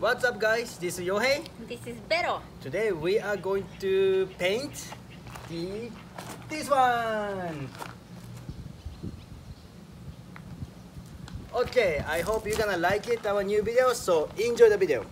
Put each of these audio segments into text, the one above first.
What's up guys, this is Yohei. This is Vero. Today we are going to paint this one. Okay, I hope you're gonna like it, our new video, so enjoy the video.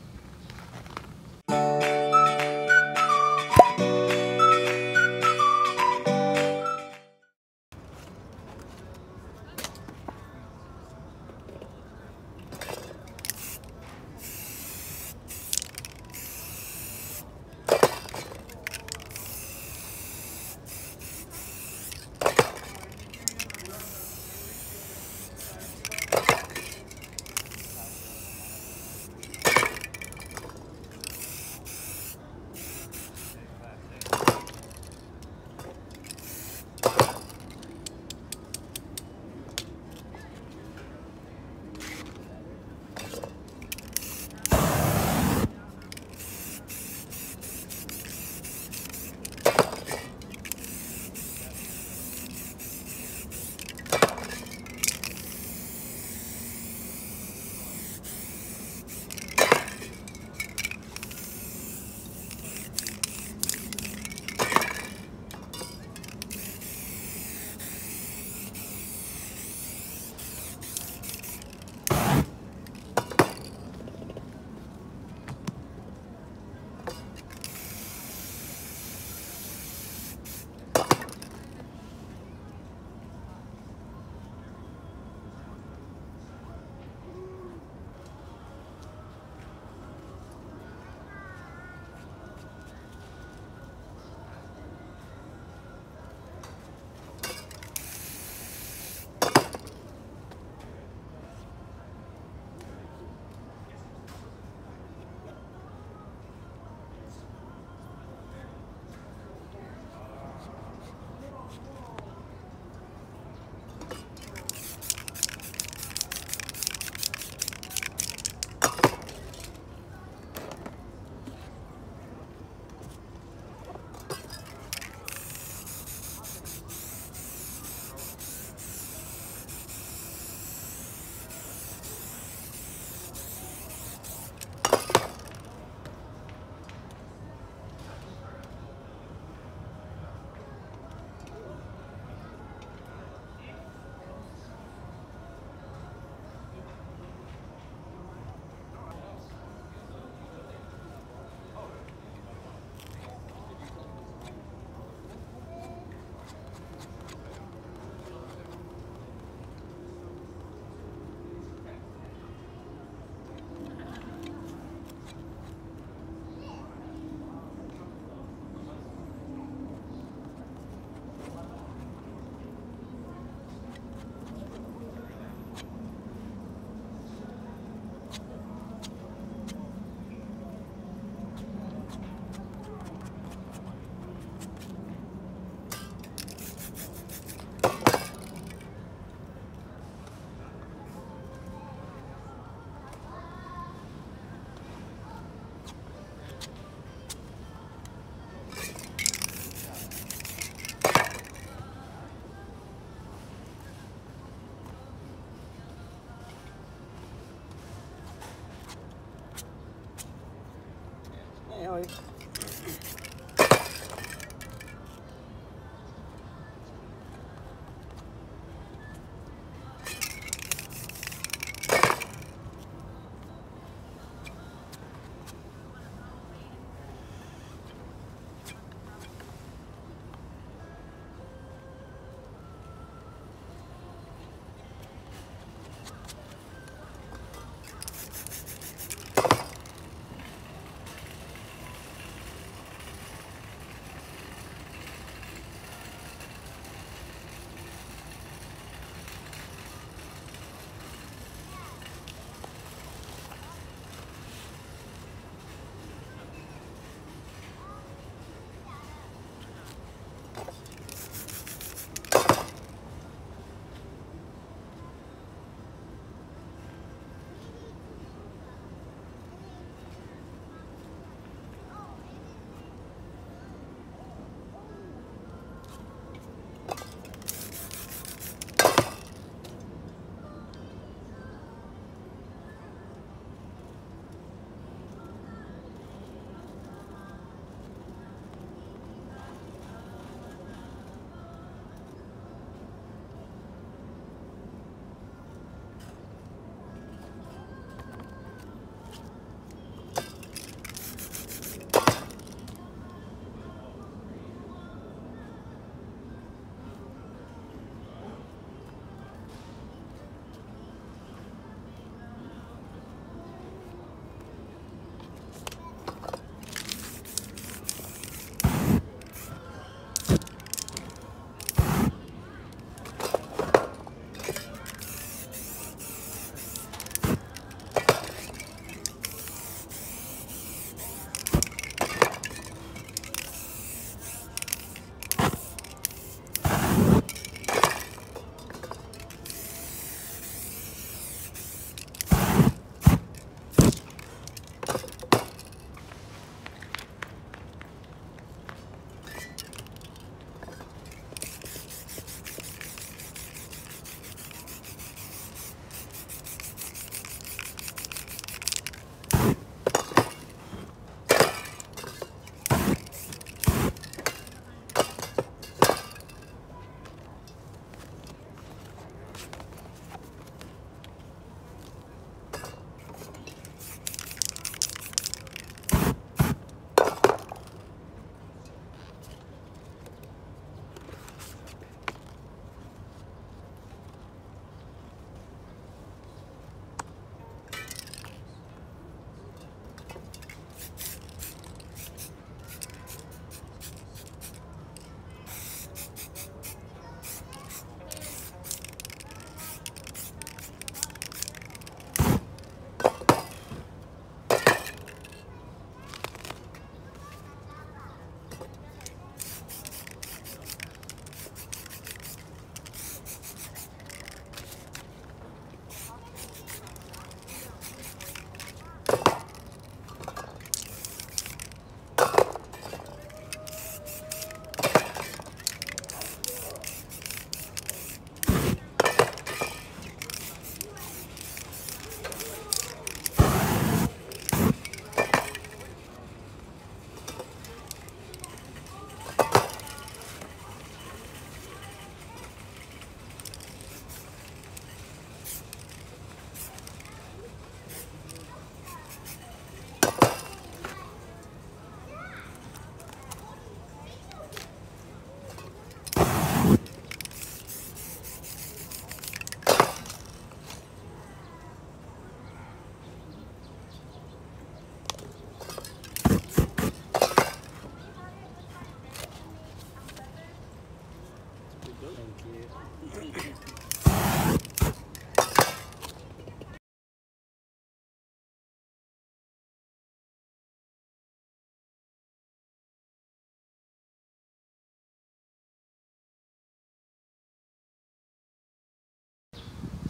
Oi.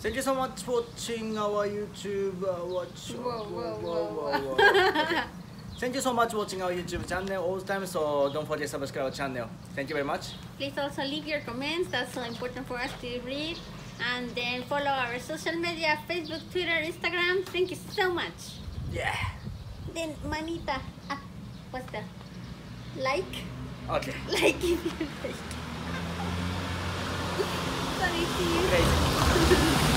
Thank you so much for watching our YouTube. Whoa. Okay. Thank you so much for watching our YouTube channel all the time. So don't forget to subscribe our channel. Thank you very much. Please also leave your comments. That's so important for us to read. And then follow our social media: Facebook, Twitter, Instagram. Thank you so much. Yeah. Then manita. What's that? Like? Okay. Like if you like. Sorry, see you. Okay.